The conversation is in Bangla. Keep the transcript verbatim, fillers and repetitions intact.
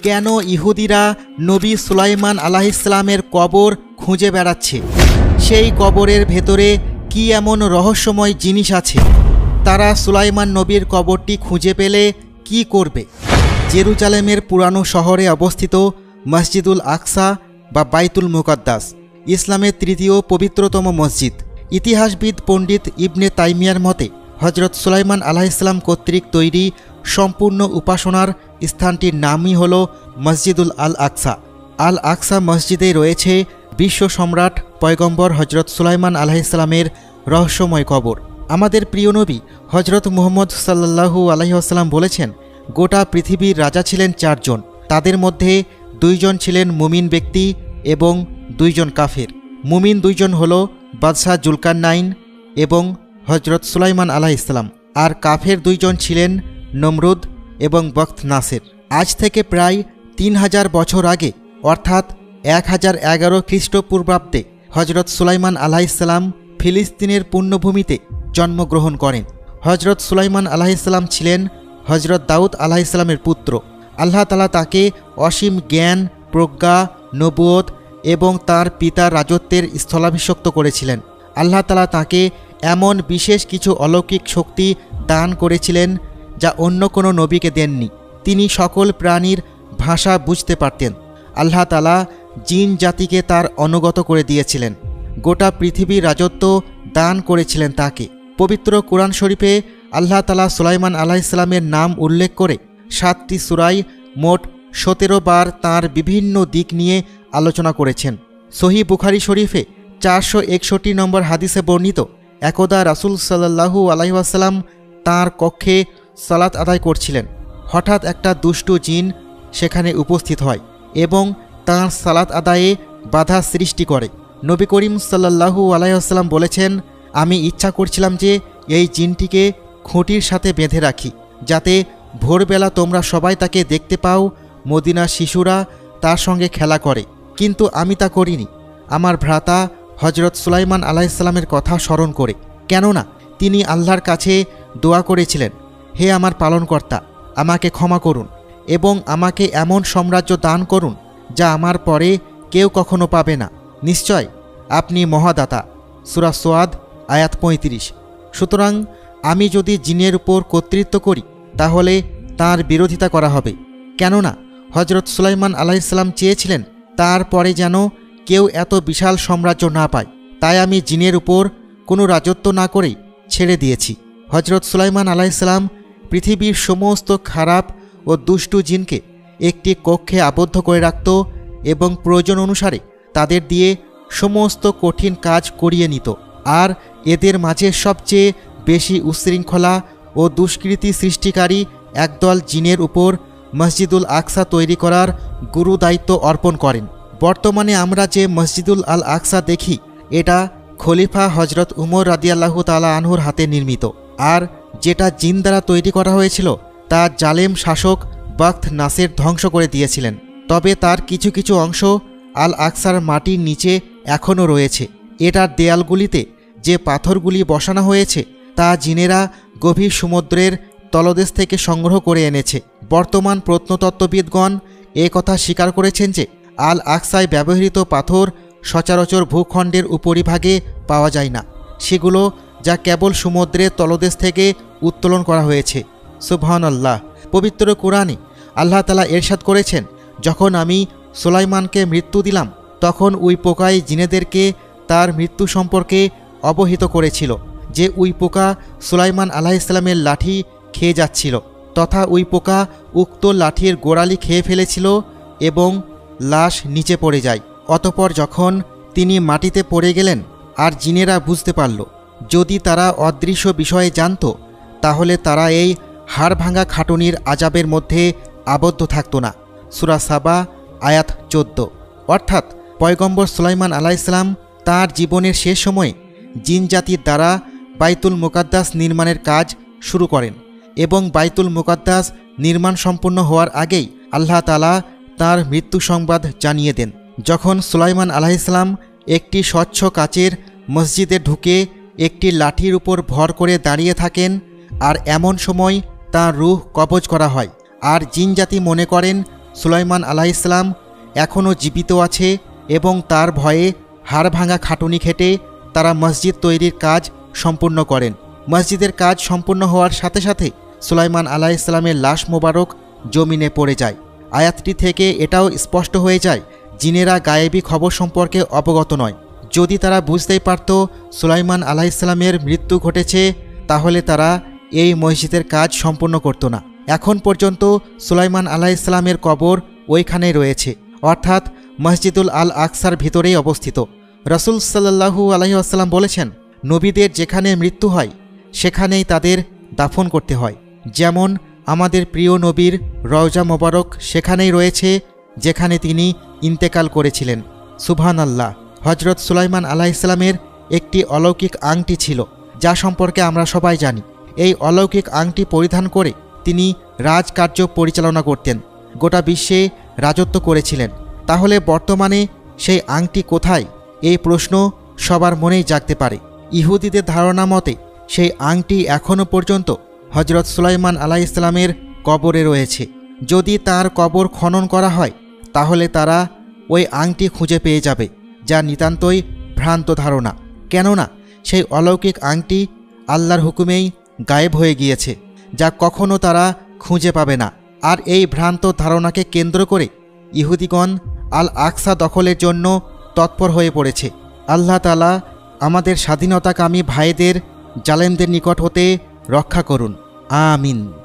কেন ইহুদিরা নবী সুলাইমান আলাইহিসসালামের কবর খুঁজে বেড়াচ্ছে? সেই কবরের ভেতরে কি এমন রহস্যময় জিনিস আছে? তারা সুলাইমান নবীর কবরটি খুঁজে পেলে কি করবে? জেরুজালেমের পুরানো শহরে অবস্থিত মসজিদুল আকসা বা বাইতুল মুকাদ্দাস ইসলামের তৃতীয় পবিত্রতম মসজিদ। ইতিহাসবিদ পণ্ডিত ইবনে তাইমিয়ার মতে হজরত সুলাইমান আলাইহিসসালাম কর্তৃক তৈরি সম্পূর্ণ উপাসনার স্থানটির নামই হল মসজিদুল আল আকসা। আল আকসা মসজিদে রয়েছে বিশ্ব সম্রাট পয়গম্বর হজরত সুলাইমান আলাইহিসসালামের রহস্যময় কবর। আমাদের প্রিয় নবী হজরত মুহাম্মদ সাল্লাল্লাহু আলাইহি ওয়াসাল্লাম বলেছেন, গোটা পৃথিবীর রাজা ছিলেন চারজন, তাদের মধ্যে দুইজন ছিলেন মুমিন ব্যক্তি এবং দুইজন কাফের। মুমিন দুইজন হল বাদশাহ জুলকারনাইন এবং হজরত সুলাইমান আলাইহিসসালাম, আর কাফের দুইজন ছিলেন নমরুদ এবং বখত নাসের। আজ থেকে প্রায় তিন হাজার বছর আগে অর্থাৎ এক হাজার এগারো খ্রিস্টপূর্বাব্দে হজরত সুলাইমান আলাইহিসসালাম ফিলিস্তিনের পুণ্যভূমিতে জন্মগ্রহণ করেন। হজরত সুলাইমান আলাইহিসসালাম ছিলেন হজরত দাউদ আলাইহিসসালামের পুত্র। আল্লাহ তাআলা তাকে অসীম জ্ঞান, প্রজ্ঞা, নবুয়ত এবং তার পিতার রাজত্বের স্থলাভিষিক্ত করেছিলেন। আল্লাহ তাআলা তাকে এমন বিশেষ কিছু অলৌকিক শক্তি দান করেছিলেন যা অন্য কোনো নবীকে দেননি। তিনি সকল প্রাণীর ভাষা বুঝতে পারতেন। আল্লাহ তাআলা জিন জাতিকে তার অনুগত করে দিয়েছিলেন। গোটা পৃথিবীর রাজত্ব দান করেছিলেন তাকে। পবিত্র কোরআন শরীফে আল্লাহ তাআলা সুলাইমান আলাইহিসসালামের নাম উল্লেখ করে সাতটি সূরায় মোট সতেরো বার তাঁর বিভিন্ন দিক নিয়ে আলোচনা করেছেন। সহিহ বুখারী শরীফে চারশো একষট্টি নম্বর হাদিসে বর্ণিত, একদা রাসূল সাল্লাল্লাহু আলাইহি ওয়াসাল্লাম তাঁর কক্ষে সালাত আদায় করছিলেন। হঠাৎ একটা দুষ্টু জিন সেখানে উপস্থিত হয় এবং তাঁর সালাত আদায়ে বাধা সৃষ্টি করে। নবী করিম সাল্লাল্লাহু আলাইহি ওয়াসাল্লাম বলেছেন, আমি ইচ্ছা করছিলাম যে এই জিনটিকে খুঁটির সাথে বেঁধে রাখি, যাতে ভোরবেলা তোমরা সবাই তাকে দেখতে পাও, মদিনার শিশুরা তার সঙ্গে খেলা করে, কিন্তু আমি তা করিনি আমার ভ্রাতা হজরত সুলাইমান আলাইহিসসালামের কথা স্মরণ করে। কেননা তিনি আল্লাহর কাছে দোয়া করেছিলেন, হে আমার পালনকর্তা, আমাকে ক্ষমা করুন এবং আমাকে এমন সাম্রাজ্য দান করুন যা আমার পরে কেউ কখনো পাবে না। নিশ্চয় আপনি মহাদাতা। সূরা সোয়াদ আয়াত পঁয়ত্রিশ। সুতরাং আমি যদি জিনের উপর কর্তৃত্ব করি তাহলে তার বিরোধিতা করা হবে। কেননা হজরত সুলাইমান আলাইহিসসালাম চেয়েছিলেন তার পরে যেন কেউ এত বিশাল সাম্রাজ্য না পায়, তাই আমি জিনের উপর কোনো রাজত্ব না করেই ছেড়ে দিয়েছি। হজরত সুলাইমান আলাইহিসসালাম পৃথিবীর সমস্ত খারাপ ও দুষ্টু জিনকে একটি কক্ষে আবদ্ধ করে রাখত এবং প্রয়োজন অনুসারে তাদের দিয়ে সমস্ত কঠিন কাজ করিয়ে নিত। আর এদের মাঝে সবচেয়ে বেশি উচ্ছৃঙ্খলা ও দুষ্কৃতি সৃষ্টিকারী একদল জিনের উপর মসজিদুল আকসা তৈরি করার গুরু দায়িত্ব অর্পণ করেন। বর্তমানে আমরা যে মসজিদুল আল আকসা দেখি, এটা খলিফা হজরত উমর রাদিয়াল্লাহু তাআলা আনহুর হাতে নির্মিত, আর যেটা জিন দ্বারা তৈরি করা হয়েছিল তা জালেম শাসক বখত নাসের ধ্বংস করে দিয়েছিলেন। তবে তার কিছু কিছু অংশ আল আকসার মাটির নিচে এখনও রয়েছে। এটার দেয়ালগুলিতে যে পাথরগুলি বসানো হয়েছে তা জিনেরা গভীর সমুদ্রের তলদেশ থেকে সংগ্রহ করে এনেছে। বর্তমান প্রত্নতত্ত্ববিদগণ এ কথা স্বীকার করেছেন যে আল আকসায় ব্যবহৃত পাথর সচরাচর ভূখণ্ডের উপরিভাগে পাওয়া যায় না, সেগুলো যা কেবল সমুদ্রের তলদেশ থেকে উত্তোলন করা হয়েছে। সুবহানাল্লাহ। পবিত্র কোরআনে আল্লাহ তাআলা ইরশাদ করেছেন, যখন আমি সুলাইমানকে মৃত্যু দিলাম তখন ওই পোকাই জিনেদেরকে তার মৃত্যু সম্পর্কে অবহিত করেছিল যে ওই পোকা সুলাইমান আলাইহিসসালামের লাঠি খেয়ে যাচ্ছিল, তথা ওই পোকা উক্ত লাঠির গোড়ালি খেয়ে ফেলেছিল এবং লাশ নিচে পড়ে যায়। অতপর যখন তিনি মাটিতে পড়ে গেলেন আর জিনেরা বুঝতে পারল যদি তারা অদৃশ্য বিষয়ে জানত তাহলে তারা এই হাড় ভাঙা খাটুনির আযাবের মধ্যে আবদ্ধ থাকত না। সূরা সাবা আয়াত চোদ্দ। অর্থাৎ পয়গম্বর সুলাইমান আলাইহিসসালাম তাঁর জীবনের শেষ সময়ে জিন জাতির দ্বারা বাইতুল মুকাদ্দাস নির্মাণের কাজ শুরু করেন এবং বাইতুল মুকাদ্দাস নির্মাণ সম্পন্ন হওয়ার আগেই আল্লাহ তাআলা তাঁর মৃত্যু সংবাদ জানিয়ে দেন। যখন সুলাইমান আলাইহিসসালাম একটি স্বচ্ছ কাচের মসজিদে ঢুকে একটি লাঠির উপর ভর করে দাঁড়িয়ে থাকেন আর এমন সময় তাঁর রূহ কবজ করা হয়, আর জিন জাতি মনে করেন সুলাইমান আলাইহিসসালাম এখনও জীবিত আছে এবং তার ভয়ে হাড় ভাঙা খাটুনি খেটে তারা মসজিদ তৈরির কাজ সম্পূর্ণ করেন। মসজিদের কাজ সম্পূর্ণ হওয়ার সাথে সাথে সুলাইমান আলাইহিসসালামের লাশ মোবারক জমিনে পড়ে যায়। আয়াতটি থেকে এটাও স্পষ্ট হয়ে যায় জিনেরা গায়েবী খবর সম্পর্কে অবগত নয়। যদি তারা বুঝতেই পারত সুলাইমান আলাইহিসসালামের মৃত্যু ঘটেছে, তাহলে তারা এই মসজিদের কাজ সম্পূর্ণ করত না। এখন পর্যন্ত সুলাইমান আলাইহিসসালামের কবর ওইখানেই রয়েছে, অর্থাৎ মসজিদুল আল আকসার ভিতরেই অবস্থিত। রাসূল সাল্লাল্লাহু আলাইহি ওয়াসাল্লাম বলেছেন, নবীদের যেখানে মৃত্যু হয় সেখানেই তাদের দাফন করতে হয়। যেমন আমাদের প্রিয় নবীর রওজা মোবারক সেখানেই রয়েছে যেখানে তিনি ইন্তেকাল করেছিলেন। সুবহানাল্লাহ। হজরত সুলাইমান আলাইহিসসালামের একটি অলৌকিক আংটি ছিল, যা সম্পর্কে আমরা সবাই জানি। এই অলৌকিক আংটি পরিধান করে তিনি রাজকার্য পরিচালনা করতেন, গোটা বিশ্বে রাজত্ব করেছিলেন। তাহলে বর্তমানে সেই আংটি কোথায়? এই প্রশ্ন সবার মনেই জাগতে পারে। ইহুদিদের ধারণা মতে সেই আংটি এখনও পর্যন্ত হজরত সুলাইমান আলাইহিসসালামের কবরে রয়েছে। যদি তার কবর খনন করা হয় তাহলে তারা ওই আংটি খুঁজে পেয়ে যাবে, যা নিতান্তই ভ্রান্ত ধারণা। কেননা সেই অলৌকিক আংটি আল্লাহর হুকুমেই গায়েব হয়ে গিয়েছে, যা কখনো তারা খুঁজে পাবে না। আর এই ভ্রান্ত ধারণাকে কেন্দ্র করে ইহুদিগণ আল আকসা দখলের জন্য তৎপর হয়ে পড়েছে। আল্লাহ তাআলা আমাদের স্বাধীনতাকামী ভাইদের জালেমদের নিকট হতে রক্ষা করুন। আমিন।